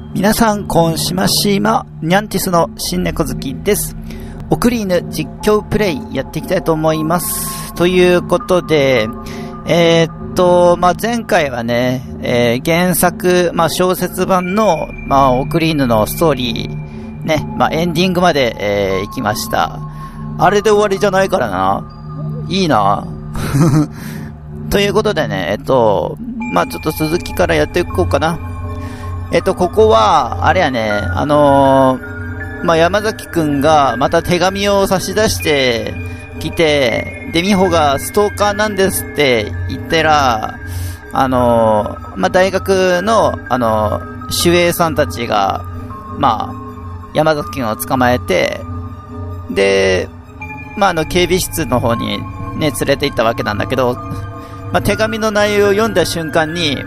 皆さん、こんしましま、ニャンティスの新猫好きです。オクリーヌ実況プレイやっていきたいと思います。ということで、前回はね、原作、小説版の、オクリーヌのストーリー、ね、エンディングまで、行きました。あれで終わりじゃないからな。いいな。ということでね、ちょっと続きからやっていこうかな。ここは、あれやね、山崎くんがまた手紙を差し出してきて、で、美穂がストーカーなんですって言ったら、大学の、守衛さんたちが、山崎くんを捕まえて、で、警備室の方にね、連れて行ったわけなんだけど、手紙の内容を読んだ瞬間に、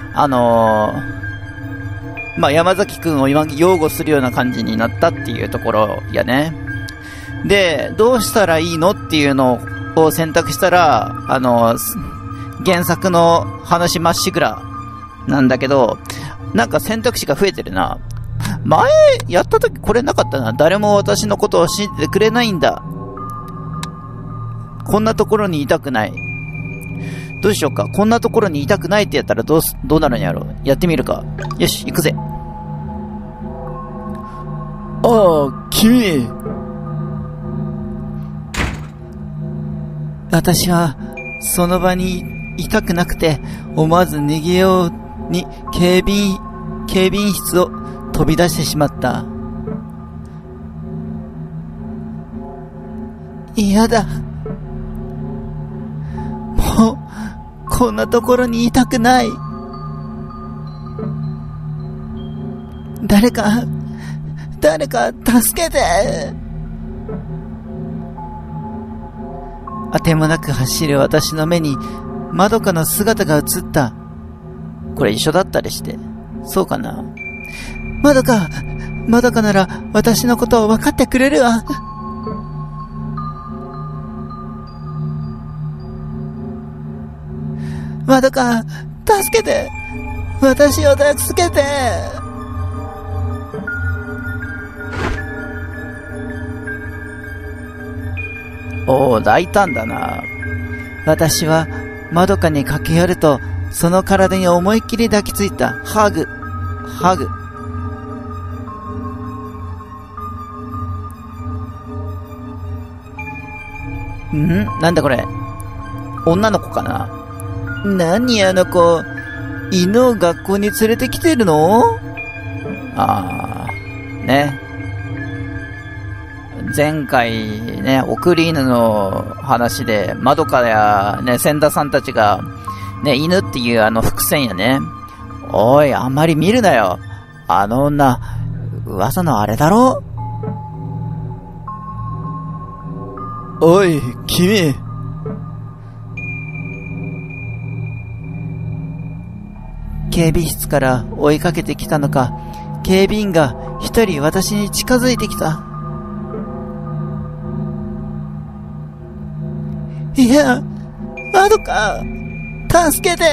山崎くんを擁護するような感じになったっていうところやね。で、どうしたらいいのっていうのを選択したら、原作の話まっしぐらなんだけど、なんか選択肢が増えてるな。前やった時これなかったな。誰も私のことを信じてくれないんだ。こんなところにいたくない。どうしようか。こんなところにいたくないってやったらどうなるんやろう。やってみるか。よし、行くぜ。ああ、君。私は、その場にいたくなくて、思わず逃げように警備員室を飛び出してしまった。嫌だ。もう、こんなところにいたくない。誰か助けて。あてもなく走る私の目にまどかの姿が映った。これ一緒だったりして。そうかな。まどかなら私のことを分かってくれるわ。まどか、助けて。私を助けて。おー、大胆だな。私はまどかに駆け寄ると、その体に思いっきり抱きついた。ハグ。なんだこれ。女の子かな。何あの子、犬を学校に連れてきてるの？ね。前回ね、オクリーヌの話で、まどかやね、千田さんたちが、ね、犬っていう伏線やね。おい、あんまり見るなよ。あの女、噂のあれだろ？おい、君。警備室から追いかけてきたのか、警備員が一人私に近づいてきた。いや、まどか、助けて。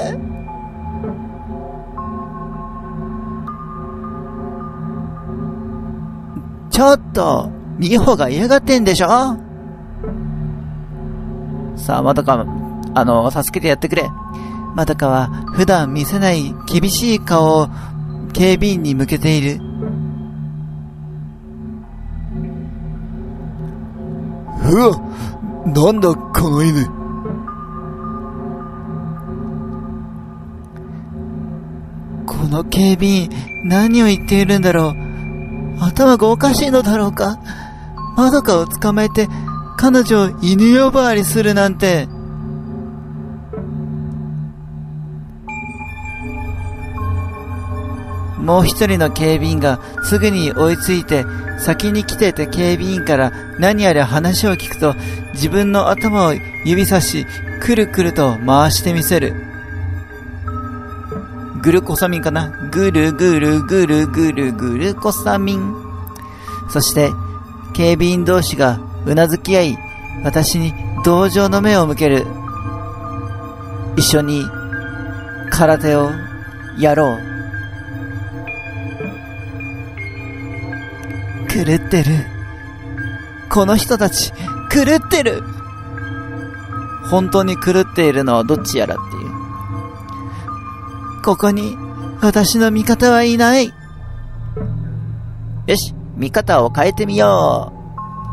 ちょっと、美穂が嫌がってんでしょ。さあ、まどか、助けてやってくれ。まどかは普段見せない厳しい顔を警備員に向けている。うわ、なんだこの犬。この警備員、何を言っているんだろう。頭がおかしいのだろうか。まどかを捕まえて彼女を犬呼ばわりするなんて。もう一人の警備員がすぐに追いついて、先に来ていた警備員から何やら話を聞くと、自分の頭を指さし、くるくると回してみせる。グルコサミンかな？ぐるぐるぐるぐるぐるコサミン。そして、警備員同士がうなずき合い、私に同情の目を向ける。一緒に空手をやろう。 狂ってる。この人たち、狂ってる。本当に狂っているのはどっちやらっていう。ここに、私の味方はいない。よし、見方を変えてみよう。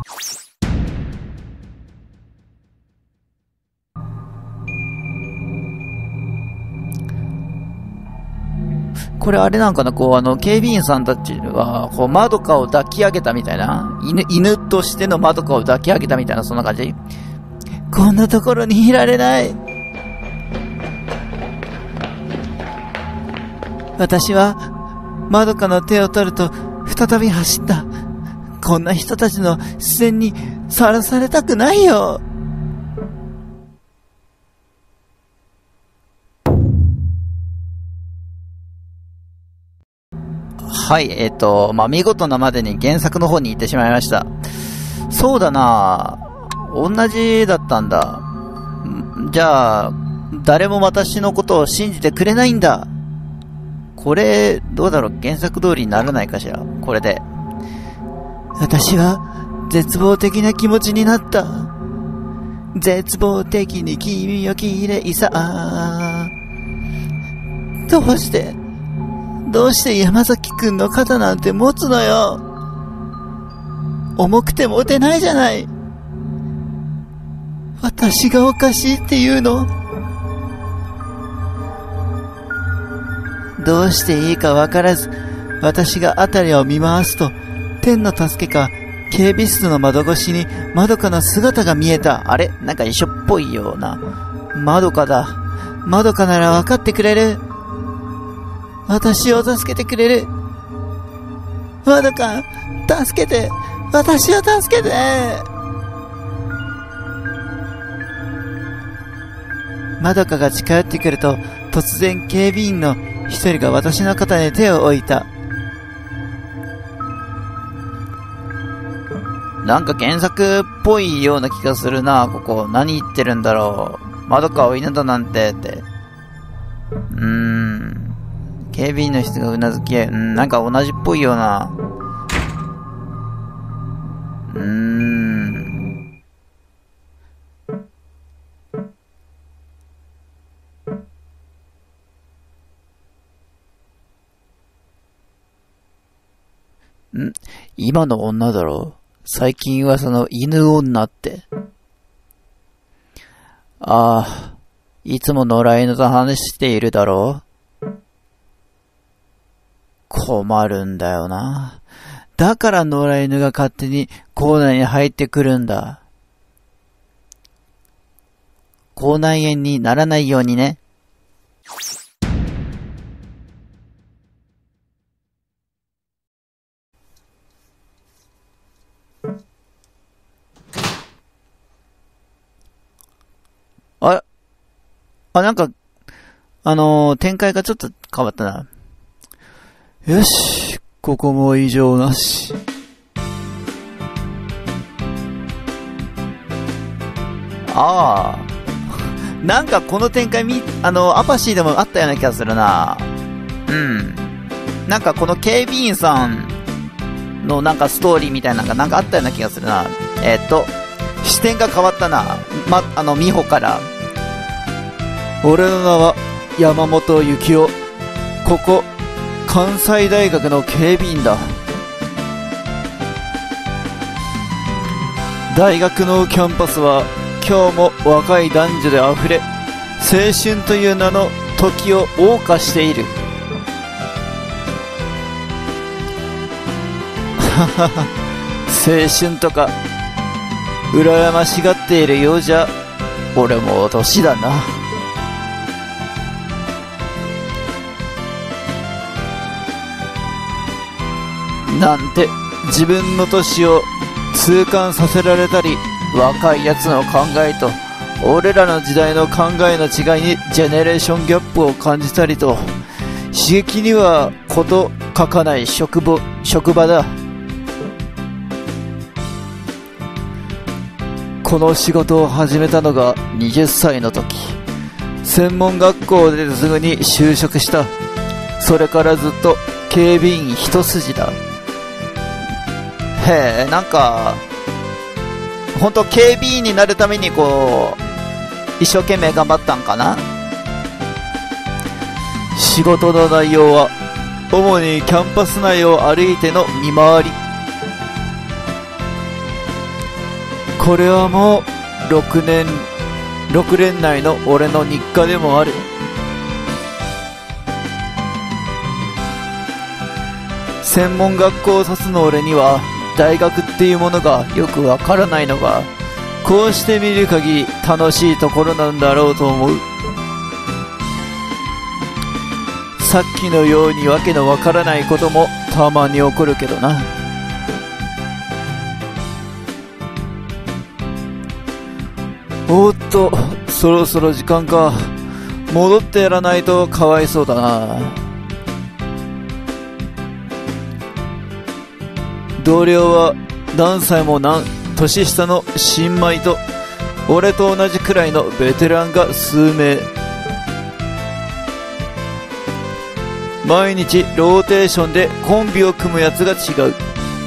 これあれなんかな、警備員さんたちは、マドカを抱き上げたみたいな、犬としてのマドカを抱き上げたみたいな、そんな感じ？こんなところにいられない。私は、マドカの手を取ると、再び走った。こんな人たちの視線にさらされたくないよ。はい、見事なまでに原作の方に行ってしまいました。そうだな、同じだったんだ。じゃあ、誰も私のことを信じてくれないんだ。これ、どうだろう、原作通りにならないかしら、これで。私は、絶望的な気持ちになった。絶望的に君は綺麗さ。どうして山崎くんの肩なんて持つのよ。重くて持てないじゃない。私がおかしいって言うの？どうしていいかわからず、私が辺りを見回すと、天の助けか、警備室の窓越しにまどかの姿が見えた。あれ？なんか一緒っぽいような。まどかだ。まどかならわかってくれる。私を助けてくれる。まどか、助けて。私を助けて。まどかが近寄ってくると、突然警備員の一人が私の肩に手を置いた。なんか原作っぽいような気がするな、ここ。何言ってるんだろう。まどかを犬だなんて、って。警備員の人がうなずき、なんか同じっぽいような。今の女だろう。最近はその犬女って。ああ、いつも野良犬と話しているだろう。困るんだよな。だから野良犬が勝手に校内に入ってくるんだ。口内炎にならないようにね。なんか、展開がちょっと変わったな。よし、ここも異常なし。なんかこの展開アパシーでもあったような気がするな。なんかこの警備員さんのなんかストーリーみたいなのがなんかあったような気がするな。視点が変わったな。美穂から。俺の名は山本幸雄。ここ、関西大学の警備員だ。大学のキャンパスは今日も若い男女であふれ、青春という名の時を謳歌している。青春とか羨ましがっているようじゃ、俺も年だな。なんて自分の年を痛感させられたり、若いやつの考えと俺らの時代の考えの違いにジェネレーションギャップを感じたりと、刺激にはこと書かない職場だ。この仕事を始めたのが20歳の時、専門学校で出てすぐに就職した。それからずっと警備員一筋だ。 へえ、なんか、ほんと警備員になるためにこう、一生懸命頑張ったんかな。仕事の内容は、主にキャンパス内を歩いての見回り。これはもう、6年内の俺の日課でもある。専門学校を指すの俺には、大学っていうものがよくわからないのが、こうして見る限り楽しいところなんだろうと思う。さっきのようにわけのわからないこともたまに起こるけどな。おっと、そろそろ時間か。戻ってやらないとかわいそうだな。同僚は何歳も年下の新米と俺と同じくらいのベテランが数名。毎日ローテーションでコンビを組むやつが違う。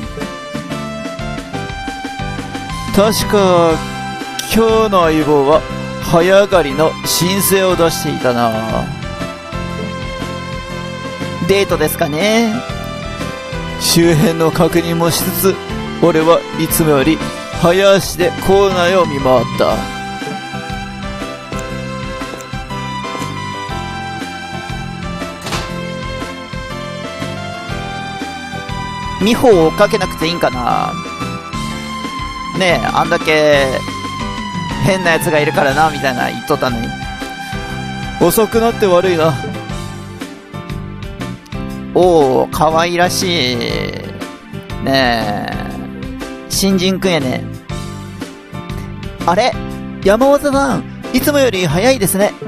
確か今日の相棒は早上がりの申請を出していたな。デートですかね。周辺の確認もしつつ、俺はいつもより早足で校内を見回った。美穂をかけなくていいんかな。ねえ、あんだけ変なやつがいるからなみたいな言っとったのに。遅くなって悪いな。おお、可愛らしいねえ、新人くんやね。あれ、山本さん、いつもより早いですね。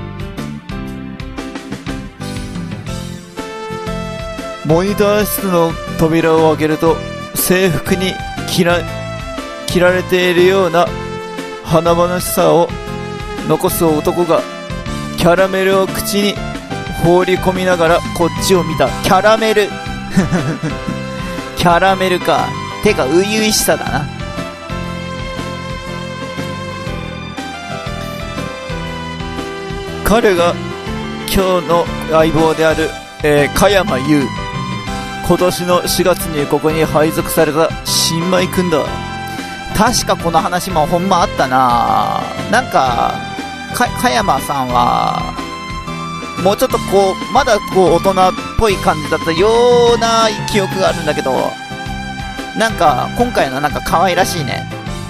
モニター室の扉を開けると、制服に切られているような華々しさを残す男がキャラメルを口に放り込みながらこっちを見た。キャラメルキャラメルか。てか初々しさだな。彼が今日の相棒である、加山優。今年の4月にここに配属された新米くんだ。確かこの話もほんまあったな。なんか加山さんはもうちょっとこうまだこう大人っぽい感じだったような記憶があるんだけど、なんか今回のなんか可愛らしいね。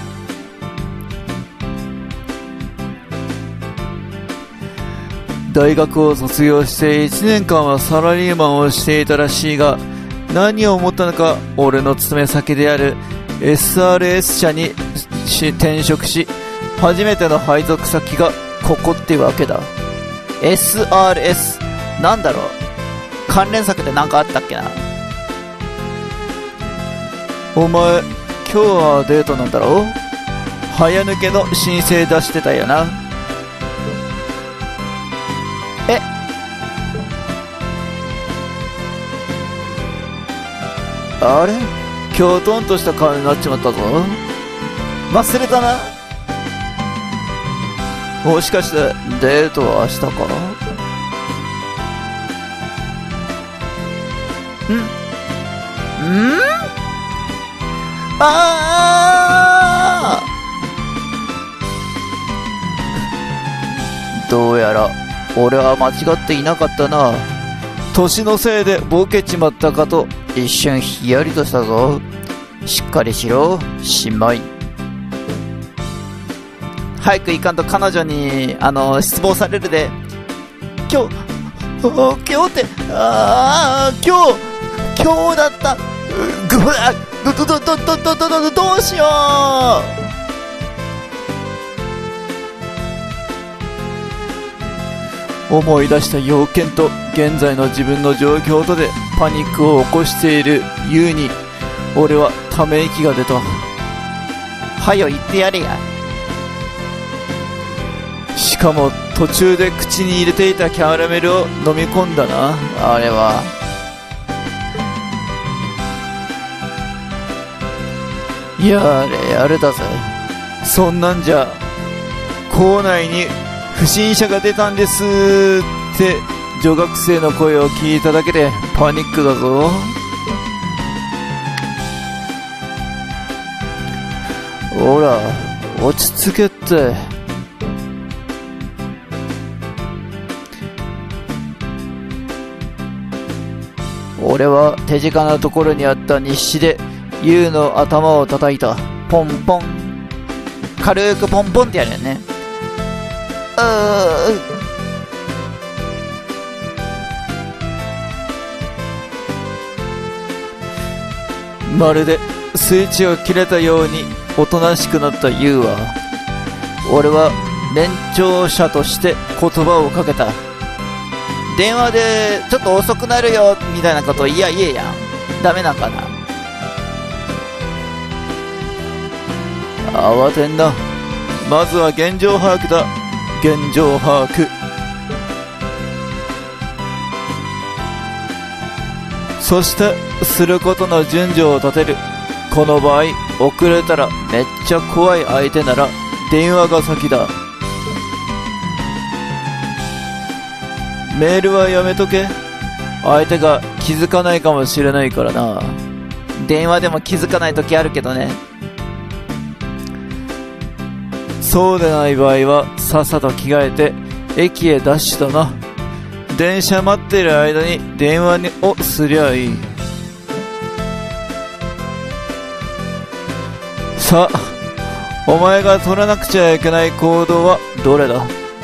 大学を卒業して1年間はサラリーマンをしていたらしいが、何を思ったのか俺の勤め先である SRS 社に転職し、初めての配属先がここってわけだ。 SRS なんだろう、関連作で何かあったっけな。お前今日はデートなんだろう。早抜けの申請出してたよな。え、あれ、きょとんとした顔になっちまったぞ。忘れたな。もしかしてデートは明日か。あー、どうやら俺は間違っていなかったな。年のせいでボケちまったかと一瞬ヒヤリとしたぞ。しっかりしろ新米。早く行かんと彼女に失望されるで。今日って今日だった。どうしよう。思い出した要件と現在の自分の状況とでパニックを起こしているユウに俺はため息が出た。はよ言ってやれや。しかも途中で口に入れていたキャラメルを飲み込んだな、あれは。 やれやれだぜ。そんなんじゃ校内に不審者が出たんですって女学生の声を聞いただけでパニックだぞ。ほら落ち着けって。俺は手近なところにあった日誌でユウの頭を叩いた。ポンポン。軽くポンポンってやるよね。まるでスイッチが切れたようにおとなしくなったユウは、俺は年長者として言葉をかけた。電話でちょっと遅くなるよみたいなこと言えやん。ダメなんかな。慌てんな。まずは現状把握だ。現状把握。そしてすることの順序を立てる。この場合遅れたらめっちゃ怖い相手なら電話が先だ。メールはやめとけ。相手が気づかないかもしれないからな。電話でも気づかない時あるけどね。そうでない場合はさっさと着替えて駅へダッシュだな。電車待ってる間に電話をすりゃいい。さあ、お前が取らなくちゃいけない行動はどれだ？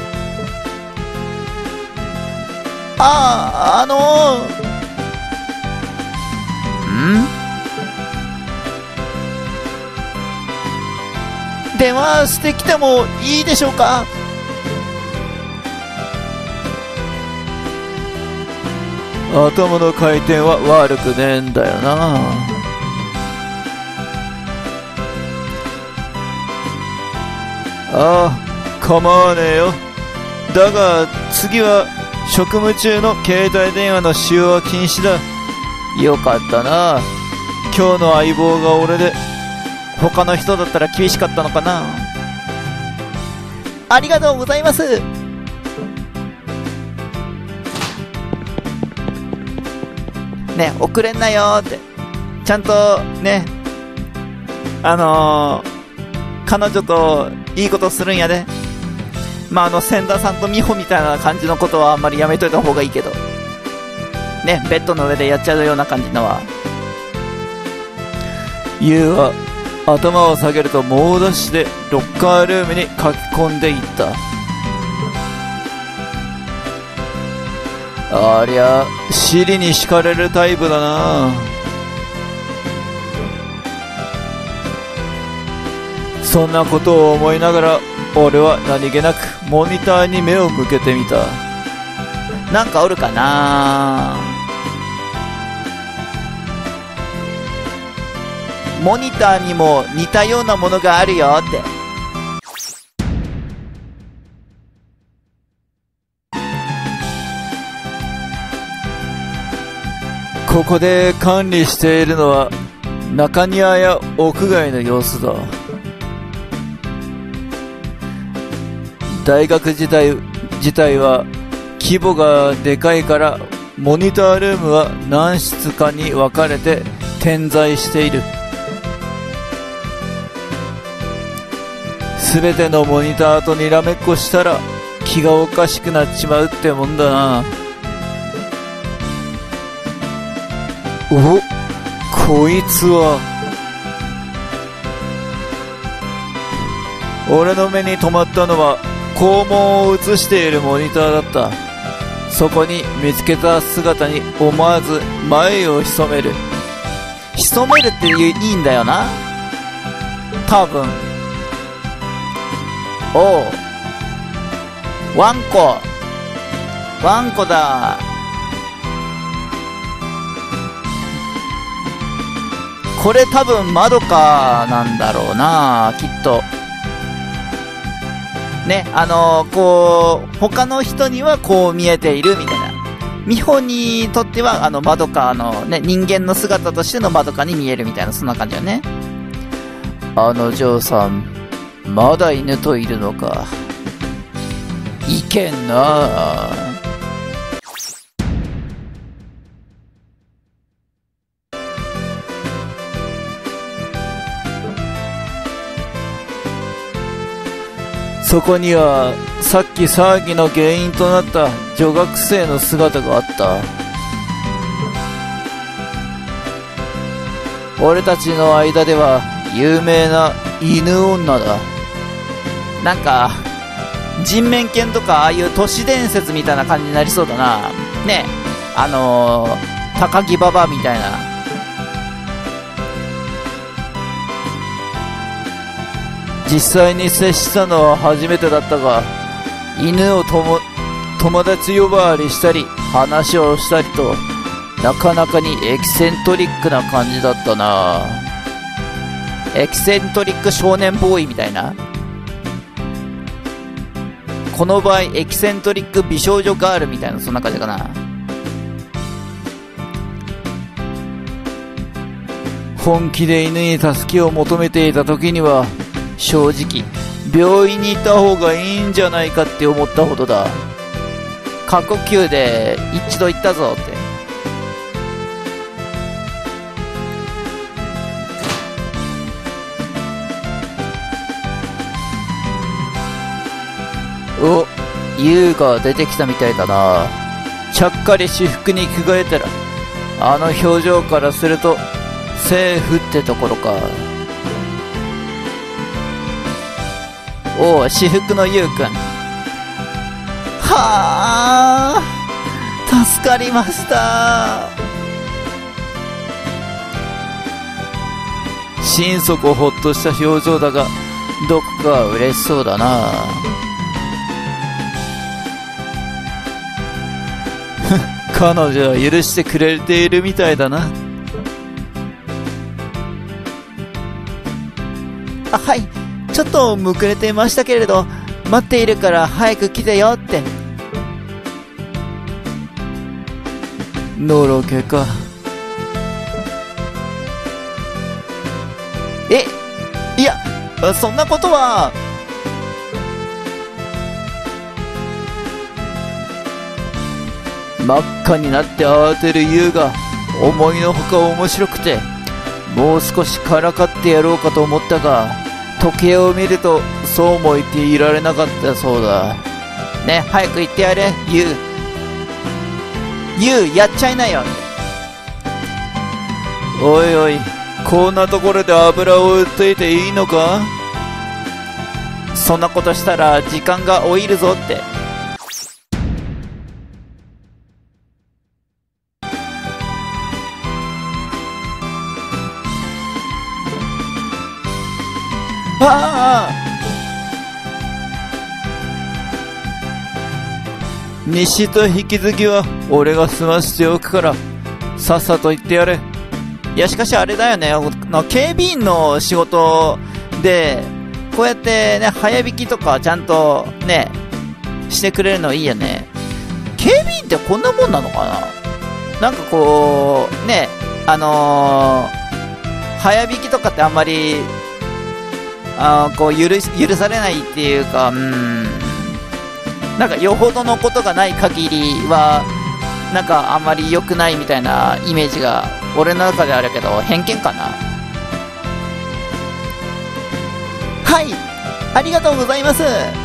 電話してきてもいいでしょうか？頭の回転は悪くねえんだよな。ああ、構わねえよ。だが次は職務中の携帯電話の使用は禁止だ。よかったな。今日の相棒が俺で他の人だったら厳しかったのかな。ありがとうございます。ね、遅れんなよってちゃんとね、彼女といいことするんやで。千田さんと美穂みたいな感じのことはあんまりやめといた方がいいけどね、ベッドの上でやっちゃうような感じのは。ユウは頭を下げると猛ダッシュでロッカールームに駆け込んでいった。ありゃ尻に敷かれるタイプだな。そんなことを思いながら俺は何気なくモニターに目を向けてみた。なんかおるかな。モニターにも似たようなものがあるよって。ここで管理しているのは中庭や屋外の様子だ。大学自体は規模がでかいからモニタールームは何室かに分かれて点在している。すべてのモニターとにらめっこしたら気がおかしくなっちまうってもんだな。お、こいつは。俺の目に留まったのは肛門を映しているモニターだった。そこに見つけた姿に思わず前を潜める。潜めるっていいんだよな、多分。おう、ワンコだ。これ多分窓かなんだろうな、きっとね。こう他の人にはこう見えているみたいな。美穂にとっては窓かね、人間の姿としての窓かに見えるみたいな、そんな感じよね。 あの嬢さん、まだ犬といるのか。いけんなあ。そこにはさっき騒ぎの原因となった女学生の姿があった。俺たちの間では有名な犬女だ。なんか人面犬とかああいう都市伝説みたいな感じになりそうだな。ね、高木馬場みたいな。実際に接したのは初めてだったが、犬を友達呼ばわりしたり話をしたりと、なかなかにエキセントリックな感じだったな。エキセントリック少年ボーイみたいな。この場合エキセントリック美少女ガールみたいな、そんな感じかな。本気で犬に助けを求めていた時には正直病院に行った方がいいんじゃないかって思ったほどだ。過呼吸で一度行ったぞって。お、優が出てきたみたいだな。ちゃっかり私服に着替えたら、あの表情からするとセーフってところか。おう、私服の優くん。はあ、助かりました。心底ほっとした表情だが、どこか嬉しそうだな。彼女は許してくれているみたいだな。あ、はい、ちょっとむくれてましたけれど、待っているから早く来てよって。のろけか。いや、そんなことは。真っ赤になって慌てる優が思いのほか面白くて、もう少しからかってやろうかと思ったが、時計を見るとそうも言っていられなかったそうだ。ね、早く行ってやれ、優やっちゃいなよ。おいおい、こんなところで油を売っていていいのか。そんなことしたら時間が老いるぞって。ああ、西と引き継ぎは俺が済ましておくからさっさと行ってやれ。いや、しかしあれだよね、警備員の仕事でこうやってね、早引きとかちゃんとねしてくれるのいいよね。警備員ってこんなもんなのかな。なんかこうね、早引きとかってあんまりこう許されないっていうか、なんかよほどのことがない限りはなんかあんまり良くないみたいなイメージが俺の中であるけど、偏見かな。はい、ありがとうございます。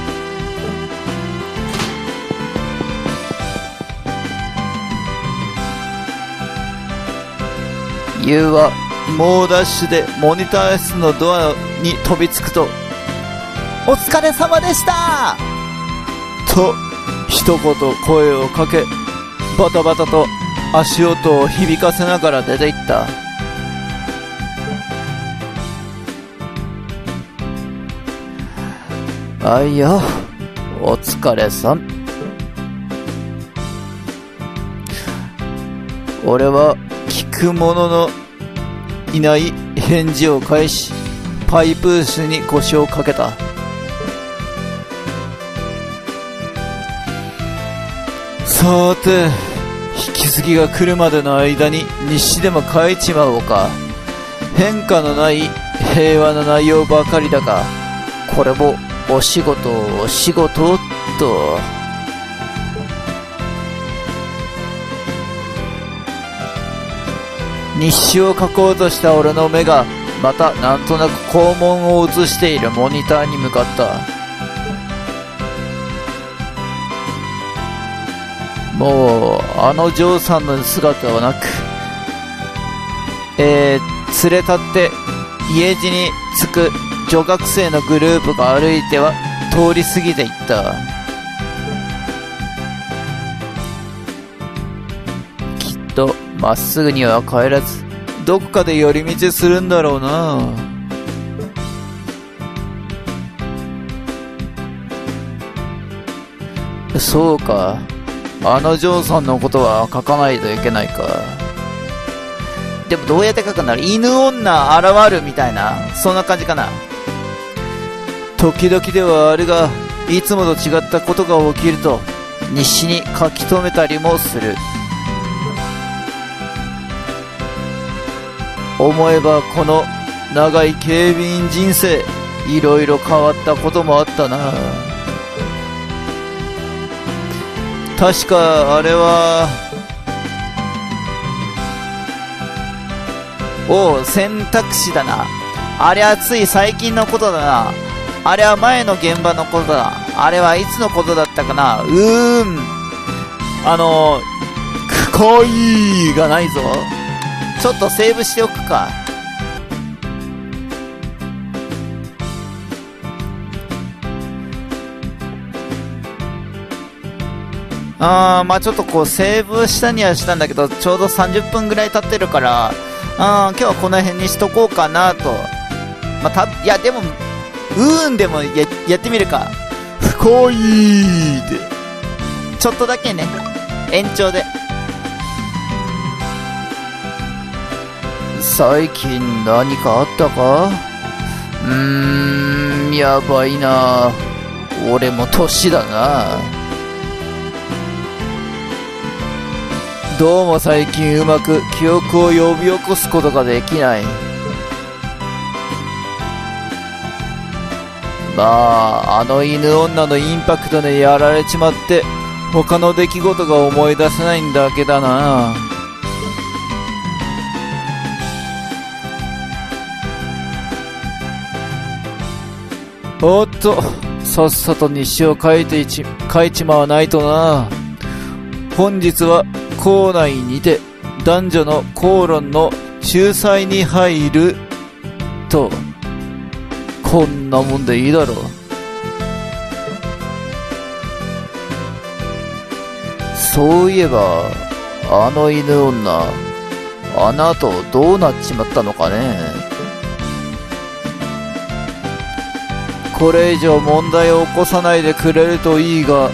優は猛ダッシュでモニター室のドアに飛びつくと、お疲れ様でしたと一言声をかけ、バタバタと足音を響かせながら出て行った。あいや、お疲れさん。俺は聞くもののいない返事を返し、パイプ椅子に腰をかけた。さーて、引き継ぎが来るまでの間に日誌でも書いちまおうか。変化のない平和な内容ばかりだが、これもお仕事と。日誌を書こうとした俺の目がまたなんとなく肛門を映しているモニターに向かった。もうあのジョーさんの姿はなく、連れ立って家路に着く女学生のグループが歩いては通り過ぎていった。きっとまっすぐには帰らず、どこかで寄り道するんだろうな。そうか、あのジョーさんのことは書かないといけないか。でもどうやって書くんだろう。犬女現るみたいな、そんな感じかな。時々ではあるが、いつもと違ったことが起きると日誌に書き留めたりもする。思えばこの長い警備員人生、いろいろ変わったこともあったな。確かあれは、選択肢だな。あれはつい最近のことだな。あれは前の現場のことだ。あれはいつのことだったかな。恋がないぞ。ちょっとセーブしておくか。まあちょっとこうセーブしたにはしたんだけど、ちょうど30分ぐらい経ってるから、今日はこの辺にしとこうかなと。いやでも、でも やってみるか。恋で。ちょっとだけね、延長で。最近何かあったか？やばいな。俺も年だな。どうも最近うまく記憶を呼び起こすことができない。あの犬女のインパクトでやられちまって、他の出来事が思い出せないんだけだな。おっと、さっさと日誌を書いちまわないとな。本日は校内にて男女の口論の仲裁に入ると。こんなもんでいいだろう。そういえばあの犬女、あの後どうなっちまったのかね。これ以上問題を起こさないでくれるといいが。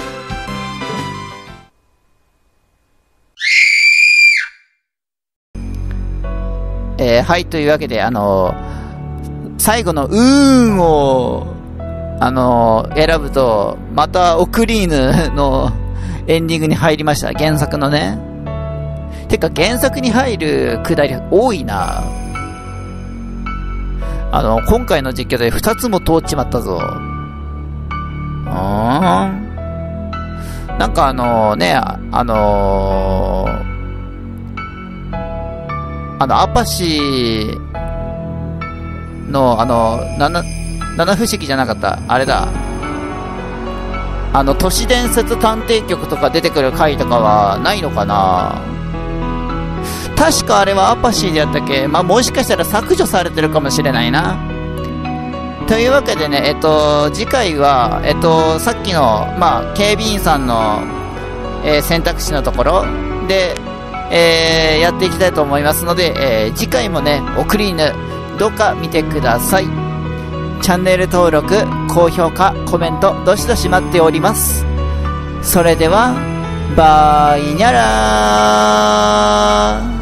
はい、というわけで、最後のを、選ぶと、またオクリーヌのエンディングに入りました。原作のね。てか、原作に入るくだり多いな。今回の実況で2つも通っちまったぞ。なんかアパシの七不思議じゃなかった。あれだ。都市伝説探偵局とか出てくる回とかはないのかな。確かあれはアパシーでやったっけ。もしかしたら削除されてるかもしれないな。というわけでね、次回は、さっきの、警備員さんの、選択肢のところで、やっていきたいと思いますので、次回もね、オクリーヌ、どうか見てください。チャンネル登録、高評価、コメント、どしどし待っております。それでは、バイニャラー。